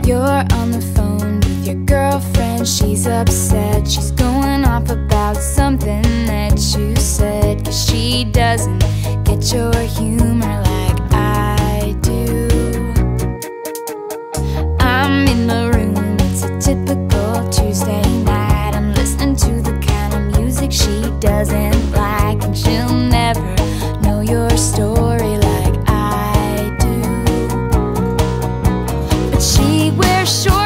You're on the phone with your girlfriend. She's upset, she's going off about something that you said, 'cause she doesn't get your humor like I do. I'm in the room, it's a typical Tuesday night. I'm listening to the kind of music she doesn't like, and she'll never know your story like I do. But she wears short